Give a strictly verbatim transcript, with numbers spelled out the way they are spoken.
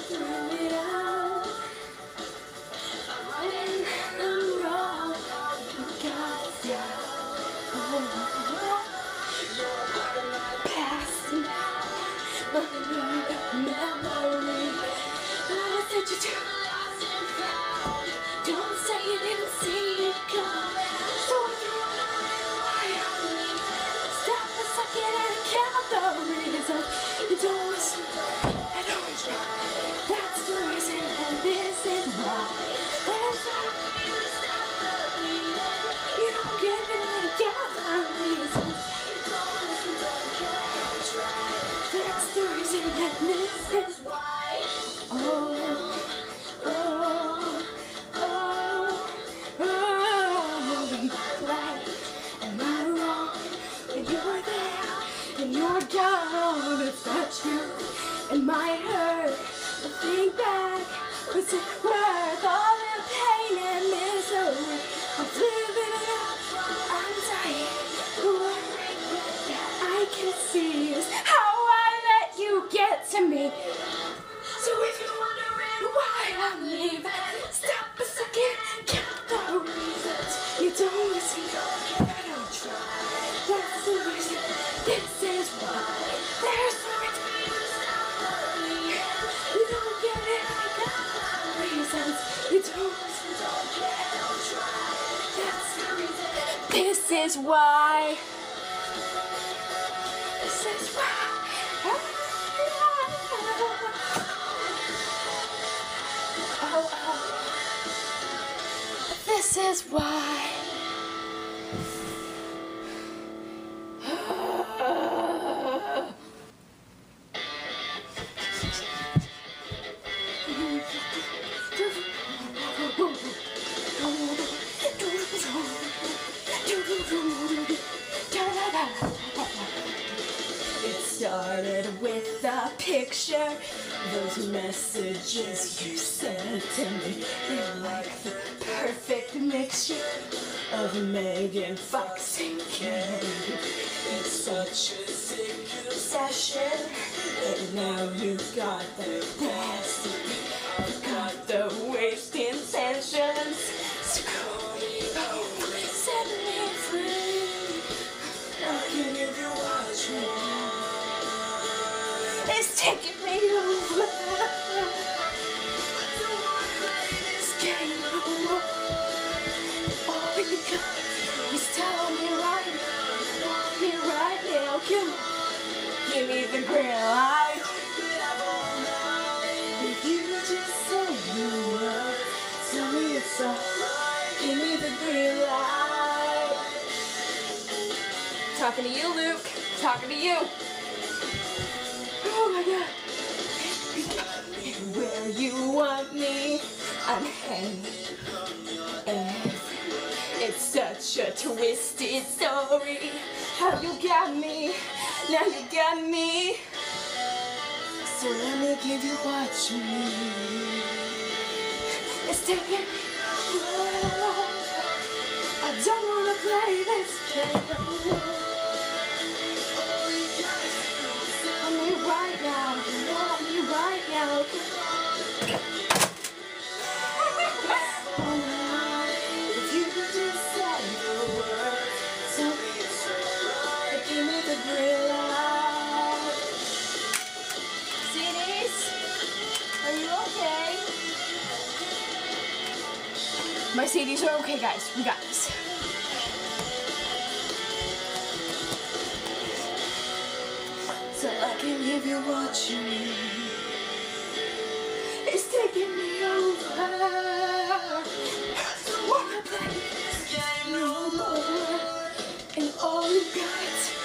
through it all. When I'm wrong, you got down. Oh, past now, memory. I said you do. Don't say you didn't see it coming. So if you wanna know why I'm leaving, stop a second and count the reasons. You don't listen, I don't try. That's the reason, and this is why. There's no reason to stop believing. You don't get it, and count the reasons. You don't listen, don't care, don't try. That's the reason, and this is why. Oh. And you're gone, it's not true. It might hurt, but think back. Was it worth all the pain and misery? I'm living it up, I'm dying. The worry that I can see is how I let you get to me. So if you're wondering why I'm leaving, stop a second, count the reasons. You don't listen, I don't try. That's the reason. This is why there's no reason to stop believing. You don't get it, I got the reasons. You don't listen, don't care, don't try. That's the reason. This is why. This is why. Oh, oh. This is why. It started with a picture, those messages you sent to me. They're like the perfect mixture of Megan Fox and Kennedy. It's such a sick obsession, and now you got the best of me. I've got the worst intentions. So call me over, set me free. I can if you watch me. It's taking me over. Don't wanna play this game no more. All you got is tell me right now. Want me right now. Come on, give me the green light. If you just say you were, tell me it's alright. Give me the green light. Talking to you, Luke. Talking to you. Oh my God. You got me where you want me. I'm hanging every. It's such a twisted story. How you got me. Now you got me. So let me give you what you need. It's taking me. I don't wanna play this game. Want me right now. You want me right now. If you could just say the word, tell me it's alright. Give me the green light. C Ds, are you okay? My C Ds are okay, guys. We got this. So I can give you what you need. It's taking me over. I don't wanna play this game no more. And all you got